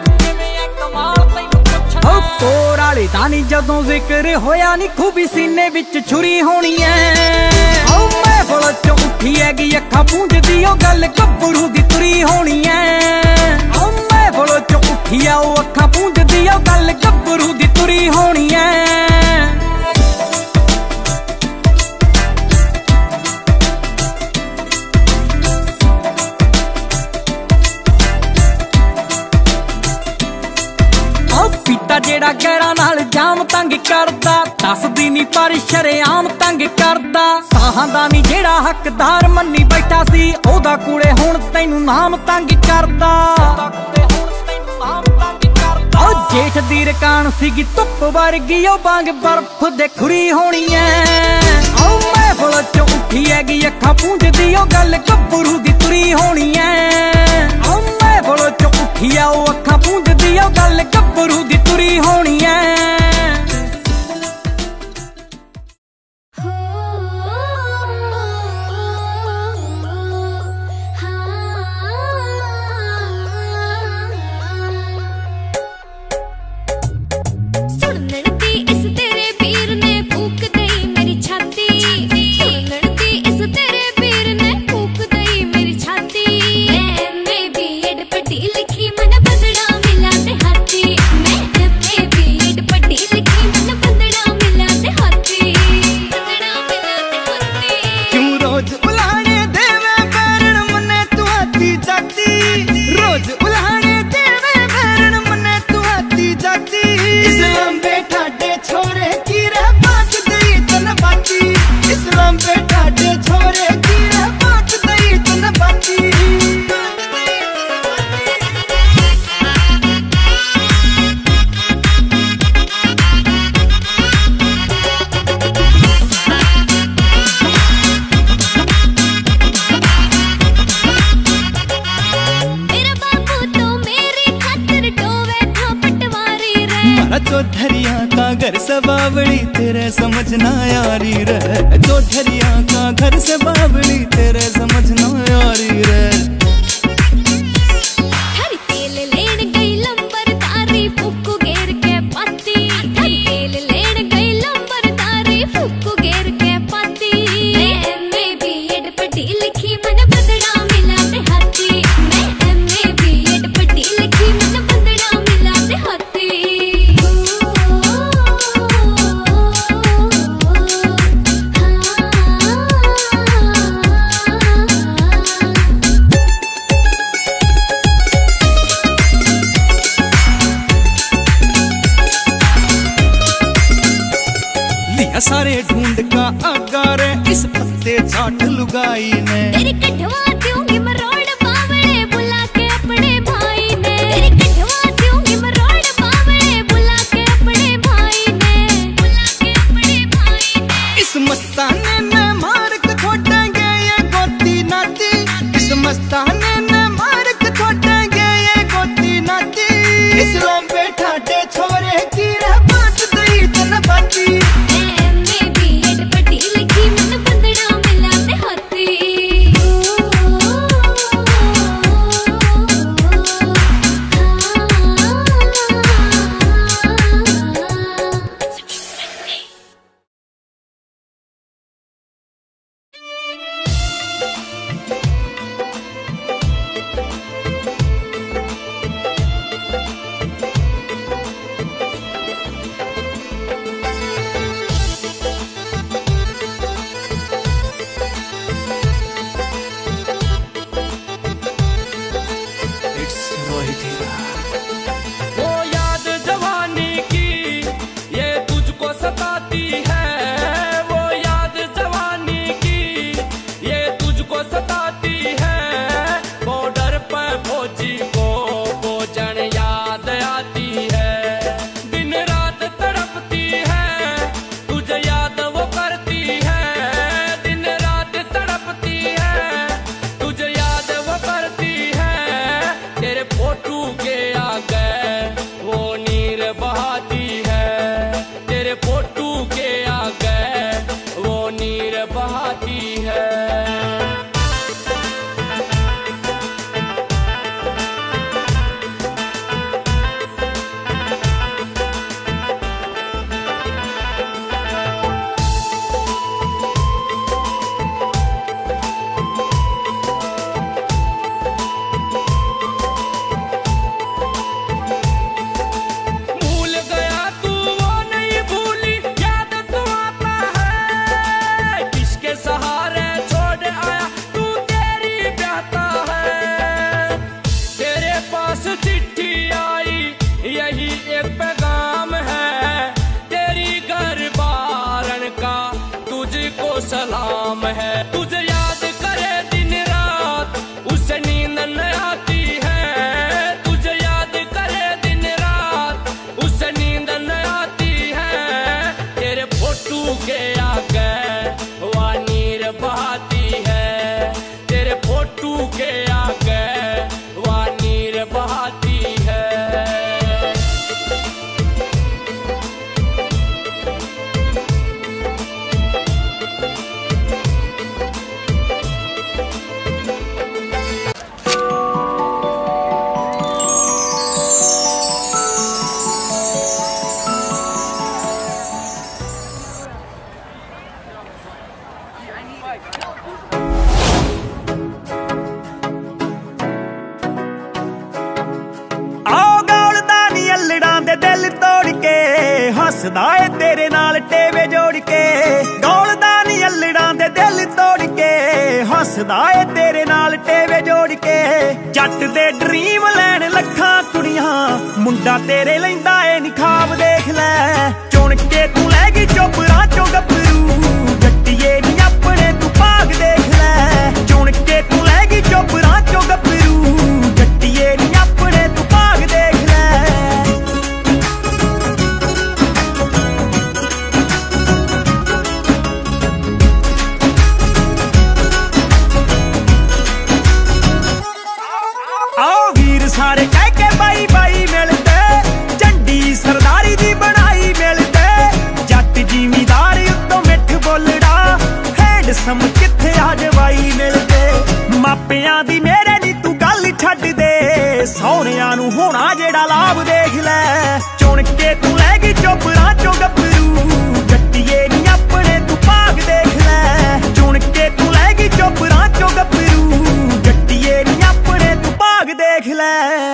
ओ कोर वाली दा नी जदों जिक्र होया नी खूबी सीने विच छुरी होनी है ओ मैं महफल चो उठी हैगी अखा पूंजदी ओ गल गब्बरू दी तुरी होनी है। ओ महफल चो उठी है ओ अखा पूंजदी ओ गल गब्बरू दी तुरी होनी है। पीता जेड़ा गैरा नाल जाम तंग करदा दसदी नी पर शरेआम तंग करदा। साहां दा नी जेड़ा हकदार मन्नी बैठा सी ओदा कूड़े हुण तैनू नाम तंग करदा। ओ जेठ दी रकान सीगी धुप वर्गी ओ बांग बर्फ दे खुरी होनी है। ओ महफल चो उठी हैगी अखा पूंजदी ओ गल गब्बरू दी तुरी होनी है। ओ महफल चो उठी है ओ अखा पूंजदी ओ गल गब्बरू दी तुरी होनी है। चौधरिया का घर से बावड़ी तेरे समझ ना यारी रे। चौधरिया का घर से बावड़ी तेरे समझ ना यारी रे। सारे ढूंढ का अगारे इस पत्ते चाट लुगाई ने। तेरी कठवा दूंगी मरोड़ बावड़े बुला के अपने भाई ने। तेरी कठवा दूंगी मरोड़ बावड़े बुला के अपने भाई ने। बुला के अपने भाई ने। इस मस्ताने ने मार के छोड़ेंगे ये गोती नाती। इस मस्ताने ने मार के छोड़ेंगे ये गोती नाती। इस्लाम बैठा दे छोरे की रह बात दई तन बाती। Oh एक पैगाम है तेरी घर बारन का, तुझको सलाम है। तुझे याद करे दिन रात उसे नींद न आती है, तुझे याद करे दिन रात उसे नींद न आती है। तेरे फोटू के आगे वह नीर बहाती है, तेरे फोटू के आगे वह नीर बहाती है। हसदा है तेरे नाल टेवे जोड़ के, दौड़दा नी अल्लड़ां दे दिल तोड़ के, हसदा है तेरे नाल टेवे जोड़ के। जट दे ड्रीम लैन लखां कुड़ियां, मुंडा तेरे लैंदा ए नी ख्वाब देख लै। चुन के तू लैगी चोपरां चो गभरू, जट्टिए नी अपने तू भाग देख लै। चुन के तू लैगी चोपरां चो गभरू, जट्टिए नी अपने तू भाग देख लै। सारे कह के बाई बाई मिलते, झंडी सरदारी दी बनाई मिलते। जट जिमीदार उत्तों मिठ बोलड़ा, हैंडसम किथे आ जवाई मिलते। मापियां दी मेरे नी तू गल छड्ड दे, सौहरियां नू होना जेड़ा लाभ देख लै। चुन के तू लैगी चोपरां चो गभरू, जट्टिए नी अपने तू भाग देख लै। चुन के तू लैगी चोपरां चो गभरू, जट्टिए नी अपने तू भाग देख लै।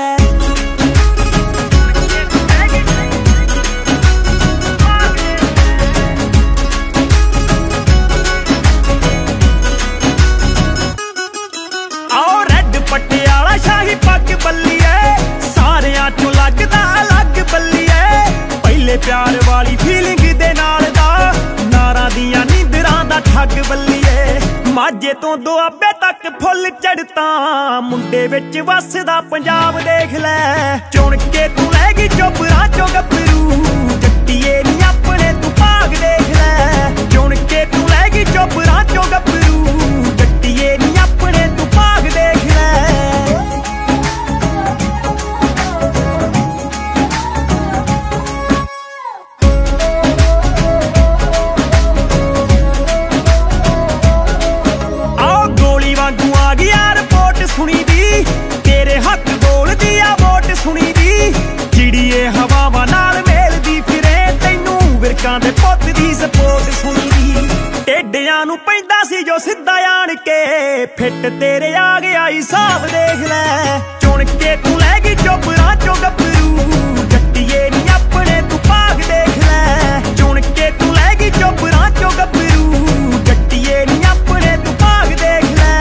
पटियाला शाही पग बल्लीए, सारियां चों लगदा अलग बल्लीए। पहले प्यार वाली फीलिंग दे नाल दा, नारां दियां नींदरां दा ठग बल्लीए। माझे तो दुआबे तक फुल चढ़ता, मुंडे विच वसदा पंजाब देख लै। चुन के तू लैगी चोपरां चो गभरू, जट्टिए नी अपने तू भाग देख लै। चुन के तू लैगी चोपरां चो गभरू, जट्टिए नी अपने तू भाग देख लै। सुनी दी तेरे हक बोल दिया वोट सुनी दी, चिड़िए हवावां नाल मेल दी फिरे। तैनू विरकां दे पुत दी सपोर्ट सुनी दी, टेडियां नू पैंदा सी जो सिद्धा आण के। फिट तेरे आ गया हिसाब देख लै। चुन के तू लैगी चोपरां चो गभरू, जट्टिए नी अपने तू भाग देख लै। चुन के तू लैगी चोपरां चो गभरू, जट्टिए नी अपने तू भाग देख लै।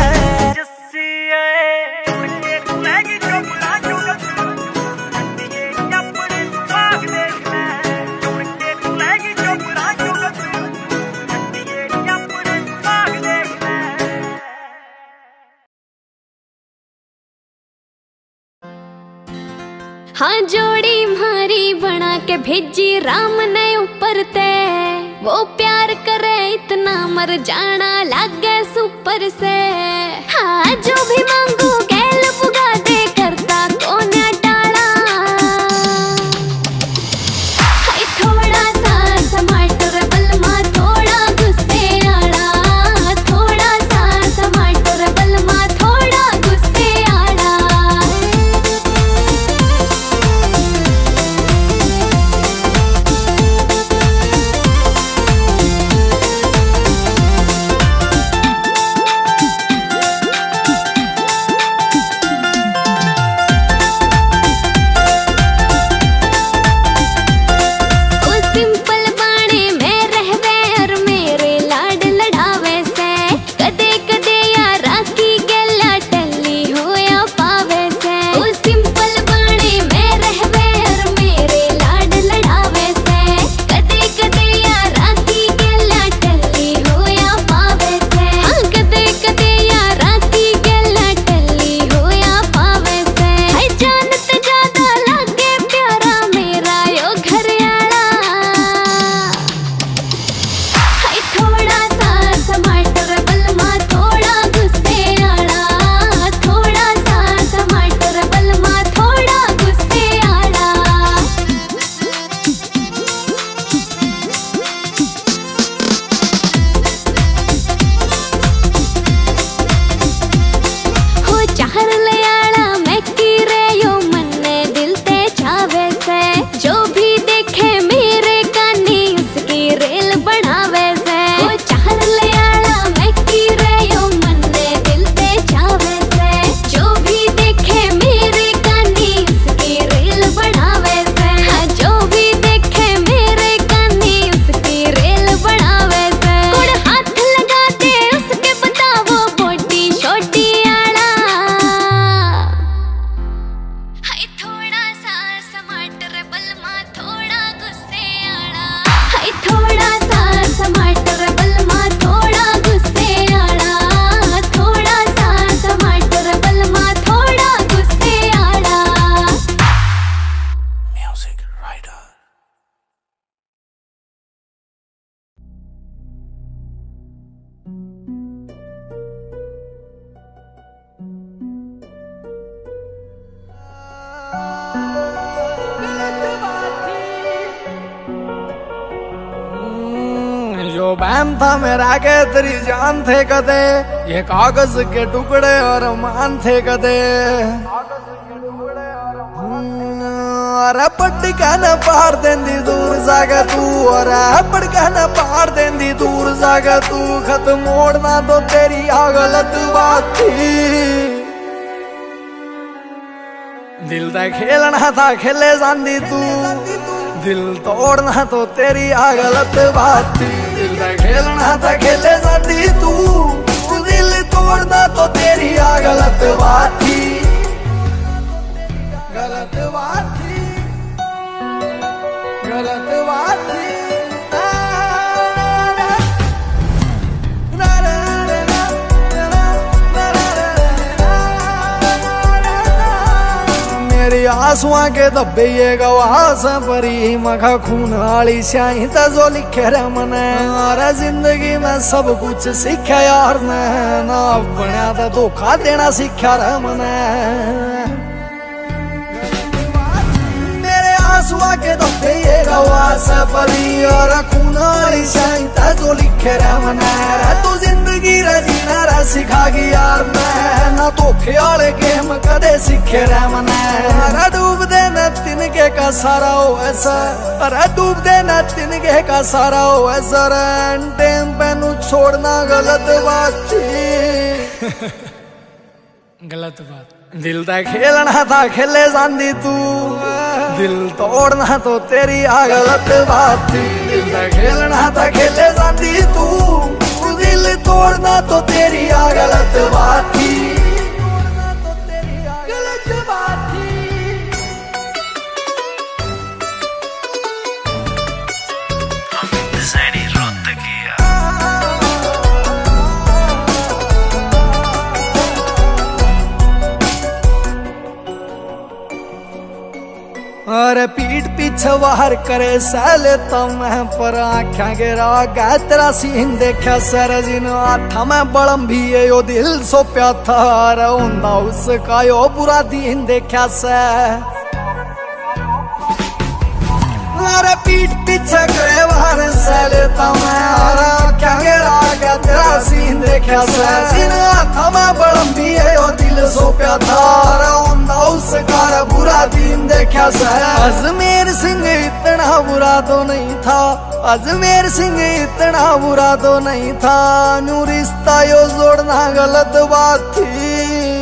हाँ जोड़ी मारी बना के भेजी राम ने ऊपर ते, वो प्यार करे इतना मर जाना लागे सुपर से। हाँ जो भी मांगू गैल पुगा दे, करता कौन टाला। हाय थोड़ा सा टमाटर बलमा, थोड़ा गुस्से आड़ा। थोड़ा सा टमाटर बलमा, थोड़ा गुस्से आड़ा। तो बहन था मेरा के तेरी जान थे कदे, ये कागज के टुकड़े और मान थे कदे। अरे पटका न पार देंदी दूर जागा तू, अरे पटका न पार देंदी दूर जागा तू। खत मोड़ना तो तेरी आ गलत बात थी, दिल दा खेलना था खेले जांदी तू। दिल तोड़ना तो तेरी आ गलत बात थी, दिल दा खेलना था खेले जांदी तू। दिल तोड़ना तो तेरी आ गलत बात थी, गलत बात थी, गलत बात थी। मेरी आंसुआ के धब्बे ये गवास परी, मखा खून वाली स्याही तजो लिखे रे मने। अरे जिंदगी में सब कुछ सीखा यार ने, ना अपना तो धोखा देना सीखा रे मने। आंसुआ के धब्बे ये गवास परी, और खून वाली स्याही तजो लिखे रे मने। तू जिंदगी रे जीना रे सिखा गई यार मैं, ना धोखे वाले गेम कदे सीखे रे मने। अरे डूब दे न तिनके का सारा हो ऐसा, अरे डूब दे न तिनके का सारा हो ऐसा। टाइम पे नू छोड़ना गलत बात थी, गलत बात। दिल दा खेलना था खेले जांदी तू, दिल तोड़ना तो तेरी आ गलत बात थी। दिल दा खेलना था खेले जांदी तू, दिल तोड़ना तो तेरी आ गलत बात थी, गलत बात थी। अरे पीठ पीछे बाहर करे सहले तो मैं, पर आख्या गिरा गया तेरा सीन देखा सर जिन आठा मैं बड़म भी है यो दिल सो प्या था। अरे उन्दा उसका यो बुरा दिन देखा से। अरे पीठ पीछे करे बाहर सहले तो मैं, अरे आख्या गिरा गया तेरा सीन देखा से जिन आठा मैं बड़म भी है यो दिल सो प्या था। अरे उन्दा उसका बुरा दिन देखा से। अजमेर सिंह इतना बुरा तो नहीं था, अजमेर सिंह इतना बुरा तो नहीं था। नू रिश्ता यो जोड़ना गलत बात थी,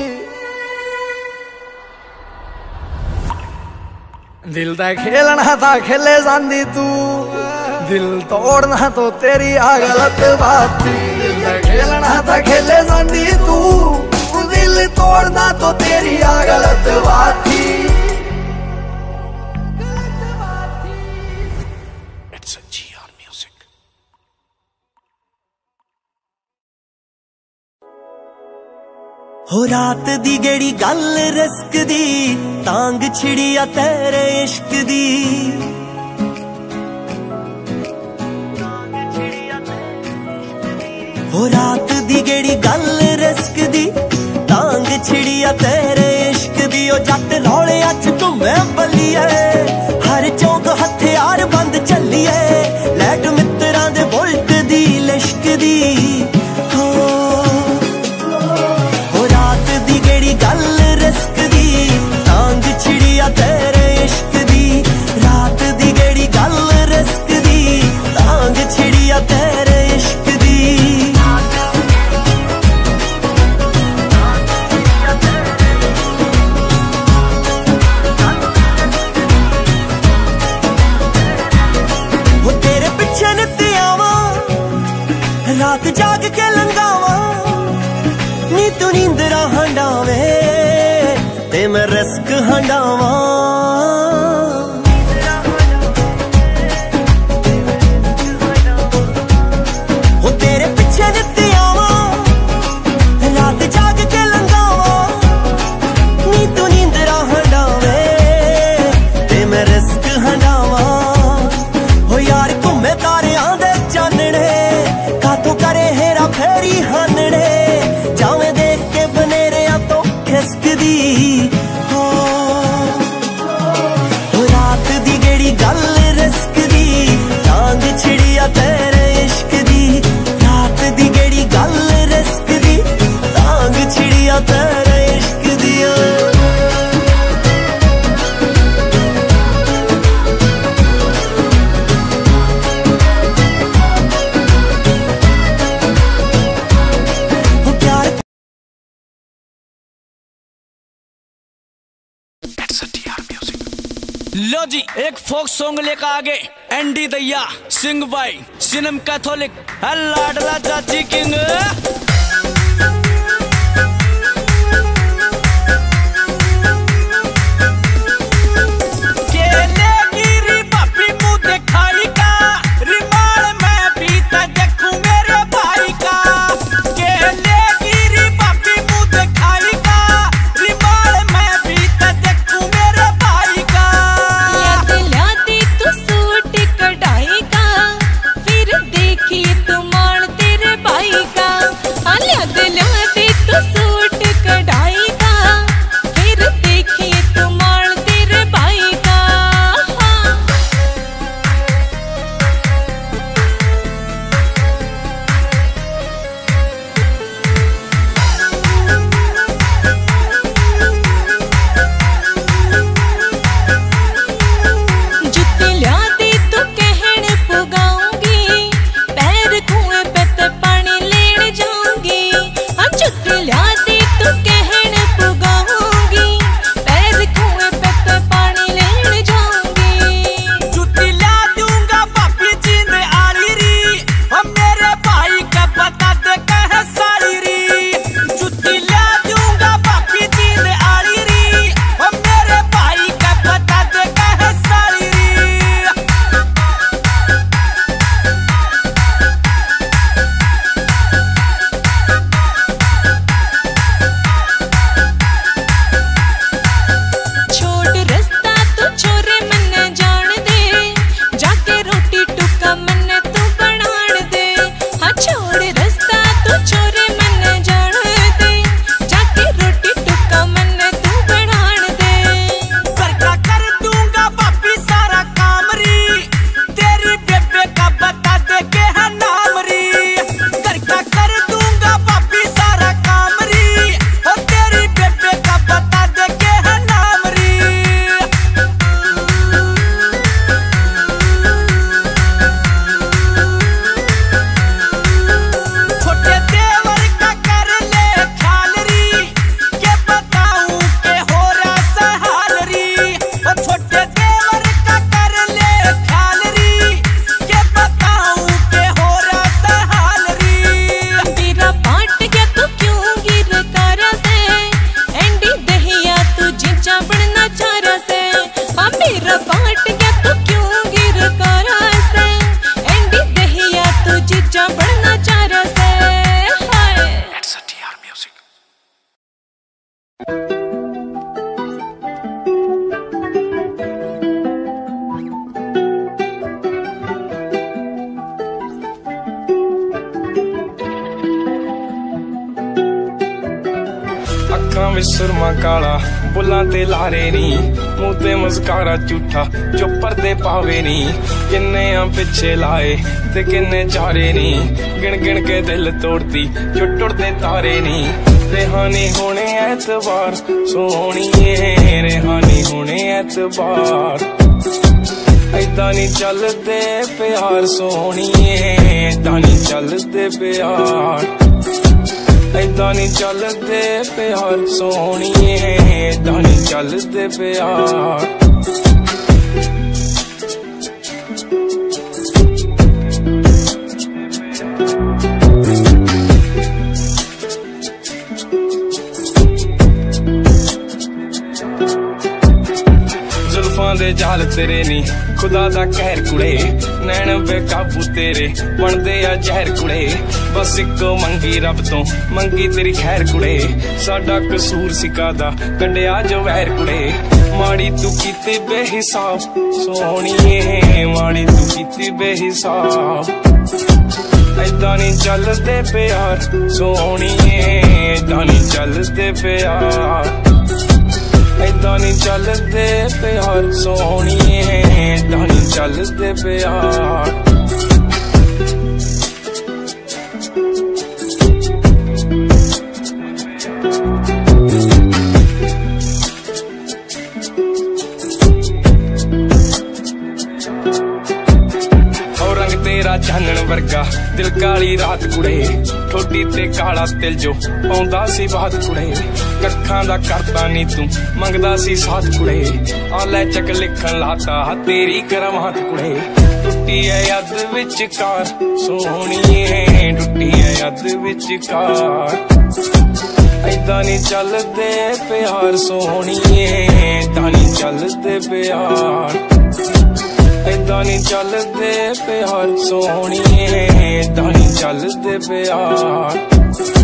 दिल दा खेलना था खेले जांदी तू। दिल तोड़ना तो तेरी आ गलत बात थी, दिल दा खेलना था खेले जांदी तू। दिल तोड़ना तो तेरी आ गलत बात थी। हो रात दी गेड़ी गल रिस्क दी, तांग छिड़ी आ तेरे इश्क दी। हो रात दी गेड़ी गल रिस्क दी, तांग छिड़ी आ तेरे इश्क दी। ओ जट रौले अच घूमे बल्लिए, हर चौक हथियार बंद चलिए। लैट मित्रां दे बुलट दी लिश्क दी। गल रिस्क दी, तांग छिड़िया तेरे इश्क दी। रात दी गेड़ी गल रिस्क दी, तांग छिड़िया तेरे इश्क दी। वो तेरे पिछे नित्ती आवा, रात जाग के लंगावा। नी तू नींदरा हंडावे ते मैं रिस्क हंडावा। हो तेरे पिछे नित्ती आवा, रात जाग के लंगावा। नी तू नींदरा हंडावे ते मैं रिस्क हंडावा। हो यार घूमे तारियां दे चानने, कातों करे हेरा फेरी हानने। जावे देख के बनेरिया तो खिसक दी। हो लो जी एक फोक सॉन्ग लेकर आगे एंडी दैया सिंग बाई सिनम कैथोलिक लाडला चाची किंग। सुरमा काला बुला ते लारे नी मुंह ते मस्कारा झूठा जो पर्दे पावे नी किन्ने आ पिछे लाए ते किन्ने चारे नी गिन गिन के दिल तोड़ती जो टुटदे तारे नी रेहानी होने ऐतबार सोहणिए रेहानी होने ऐतबार ऐदा नी चलदे प्यार सोहणिए ऐदा नी चलदे प्यार ऐदा नी चलदे प्यार सोहणिए ऐदा नी चलदे प्यार। जुल्फां दे जाल तेरे नी खुदा दा कहर कुड़े नैन बेकाबू तेरे बनदे आ जहर कुड़े बस इको मंगी रब तो मंगी तेरी खैर कुड़े साडा कसूर सिकादा कड्डिया जो वैर कुड़े माड़ी तू कीती बेहिसाब सोहणिए माड़ी तू कीती बेहिसाब ऐदा नी चलदे प्यार सोहणिए ऐदा नी चलदे प्यार ऐदा नी चलदे प्यार सोहणिए ऐदा नी चलदे प्यार। तेरा चानन वर्गा दिल काली रात कुड़े ठोडी ते काला तिल जो पाउंदा सी बात कुड़े कखां दा करता नी तू मंगदा सी साथ कुड़े आ ले चक लिखन लाता तेरी करमात कुड़े टुटी है याद विचकार सोहणीए टुटी है याद विचकार ऐदा नी चलदे प्यार सोहणीए ऐदा नी चलदे प्यार ऐदा नी चलदे प्यार सोहणीए ऐदा नी चलदे प्यार